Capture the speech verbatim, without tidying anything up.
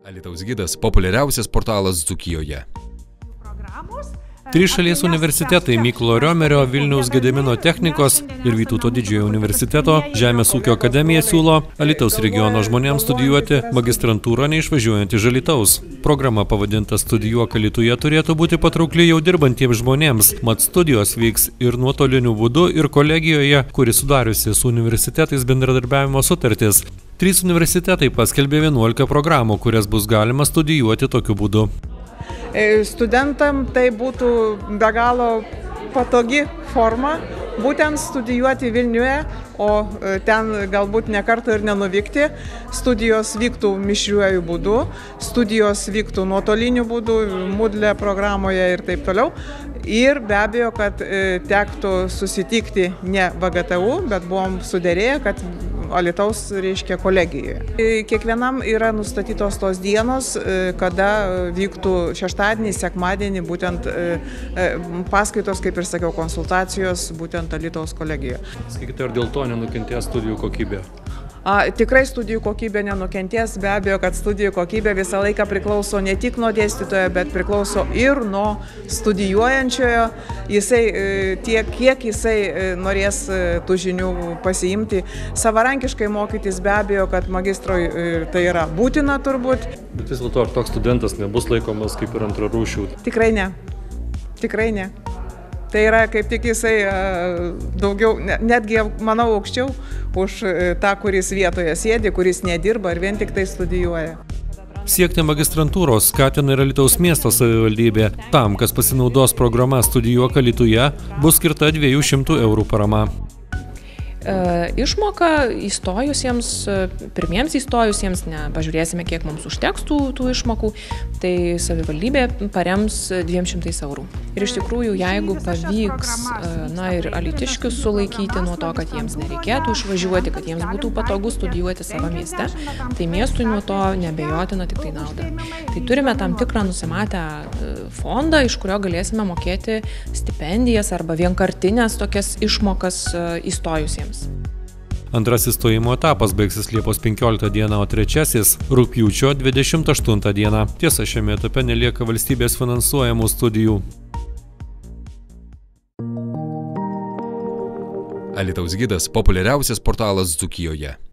Alytaus gidas – populiariausias portalas Dzūkijoje. Trys šalies universitetai – Mykolo Riomerio, Vilniaus Gedimino technikos ir Vytauto Didžiojo universiteto Žemės ūkio akademija siūlo Alytaus regiono žmonėms studijuoti magistrantūrą neišvažiuojant iš Alytaus. Programa pavadinta Studijuok Alytuje turėtų būti patraukli jau dirbantiems žmonėms, mat studijos vyks ir nuotoliniu būdu, ir kolegijoje, kuri sudariusi su universitetais bendradarbiavimo sutartis. Trys universitetai paskelbė vienuolika programų, kurias bus galima studijuoti tokiu būdu. Studentam tai būtų be galo patogi forma būtent studijuoti Vilniuje, o ten galbūt ne kartą ir nenuvykti. Studijos vyktų mišriuoju būdu, studijos vyktų nuotoliniu būdu, Moodle programoje ir taip toliau. Ir be abejo, kad tektų susitikti ne V G T U, bet buvom suderėję, kad Alytaus reiškia kolegijoje. Kiekvienam yra nustatytos tos dienos, kada vyktų šeštadienį, sekmadienį, būtent paskaitos, kaip ir sakiau, konsultacijos būtent Alytaus kolegijoje. Sakykite, ar dėl to nenukentės studijų kokybė? A, tikrai studijų kokybė nenukentės, be abejo, kad studijų kokybė visą laiką priklauso ne tik nuo dėstytojo, bet priklauso ir nuo studijuojančiojo. Jisai tiek, kiek jisai norės tų žinių pasiimti. Savarankiškai mokytis be abejo, kad magistroj tai yra būtina turbūt. Bet vis dėlto, ar toks studentas nebus laikomas kaip ir antrarūšių? Tikrai ne. Tikrai ne. Tai yra kaip tik jisai daugiau, netgi, manau, aukščiau už tą, kuris vietoje sėdi, kuris nedirba ir vien tik tai studijuoja. Siekti magistrantūros skatina ir Alytaus miesto savivaldybė. Tam, kas pasinaudos programa Studijuok Alytuje, bus skirta dviejų šimtų eurų parama. Išmoka įstojusiems, pirmiems įstojusiems, ne, pažiūrėsime, kiek mums užteks tų, tų išmokų, tai savivaldybė parems dviem šimtais eurų. Ir iš tikrųjų, jeigu pavyks, na, ir alytiškius sulaikyti nuo to, kad jiems nereikėtų išvažiuoti, kad jiems būtų patogu studijuoti savo mieste, tai miestui nuo to nebejotina tik tai nauda. Tai turime tam tikrą nusimatę fondą, iš kurio galėsime mokėti stipendijas arba vienkartinės tokias išmokas įstojusiems. Antrasis stojimo etapas baigsis Liepos penkioliktą dieną, o trečiasis rugpjūčio dvidešimt aštuntą dieną. Tiesa, šiame etape nelieka valstybės finansuojamų studijų. Alytaus gidas – populiariausias portalas Dzūkijoje.